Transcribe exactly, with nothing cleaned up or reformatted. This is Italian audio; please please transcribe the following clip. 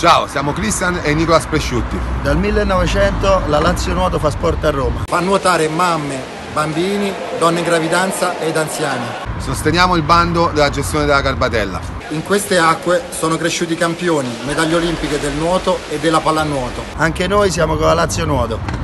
Ciao, siamo Cristian e Nicolas Presciutti. Dal millenovecento la Lazio Nuoto fa sport a Roma. Fa nuotare mamme, bambini, donne in gravidanza ed anziani. Sosteniamo il bando della gestione della Garbatella. In queste acque sono cresciuti campioni, medaglie olimpiche del nuoto e della pallanuoto. Anche noi siamo con la Lazio Nuoto.